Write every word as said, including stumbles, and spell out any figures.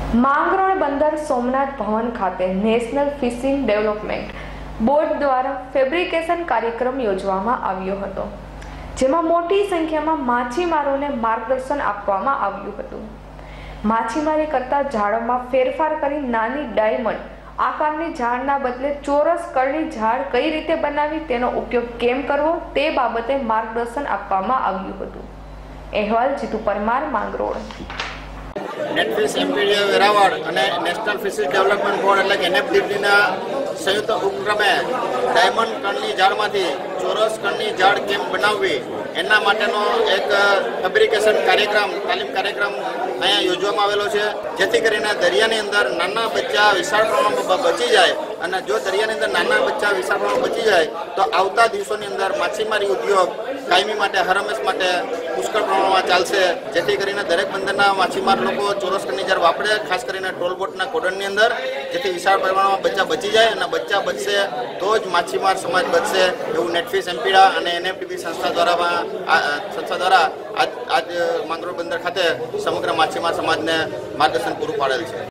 માંગરોળ બંદર સોમનાથ ભવન ખાતે નેશનલ ફિશિંગ ડેવલપમેન્ટ બોર્ડ દ્વારા ફેબ્રિકેશન કાર્યક્રમ યોજવામાં આવ્યો હતો, જેમાં મોટી સંખ્યામાં માછીમારોને માર્ગદર્શન આપવામાં આવ્યું હતું। માછીમારી કરતા ઝાડોમાં ફેરફાર કરી નાની ડાયમંડ આકારની ઝાડના બદલે ચોરસ કળની ઝાડ કઈ રીતે બનાવી તેનો ઉપયોગ કેમ કરવો તે બાબતે માર્ગદર્શન આપવામાં આવ્યું હતું। અહેવાલ જીતુ પરમાર, માંગરોળ। નેટફિશ એમ્પિરિયા વેરાવળ અને નેશનલ ફિશિંગ ડેવલપમેન્ટ બોર્ડ એટલે કે એનએફડીબીના સંયુક્ત ઉપક્રમે ડાયમંડ કણની ઝાડમાંથી ચોરસ કણની ઝાડ કેમ બનાવવી એના માટેનો એક ફેબ્રિકેશન કાર્યક્રમ તાલીમ કાર્યક્રમ અહીંયા યોજવામાં આવેલો છે, જેથી કરીને દરિયાની અંદર નાના બચ્ચા વિશાળ પ્રમાણમાં બચી જાય અને જો દરિયાની અંદર નાના બચ્ચા વિશાળ પ્રમાણમાં બચી જાય તો આવતા દિવસોની અંદર માછીમારી ઉદ્યોગ કાયમી માટે હરમેશ માટે પુષ્કળ પ્રમાણમાં ચાલશે, જેથી કરીને દરેક બંદરના માછીમાર લોકો ચોરસ કણની ઝાડ વાપરે, ખાસ કરીને ટોલબોટના કોડનની અંદર, જેથી વિશાળ પ્રમાણમાં બચ્ચા બચી જાય અને બચ્ચા બચશે તો જ માછીમાર સમાજ બચશે એવું નેટફિશ એમ્પિડા અને એનએફડીબી સંસ્થા દ્વારા સંસ્થા દ્વારા આજ આજ માંગરોળ બંદર ખાતે સમગ્ર માછીમાર સમાજને માર્ગદર્શન પૂરું પાડેલ છે।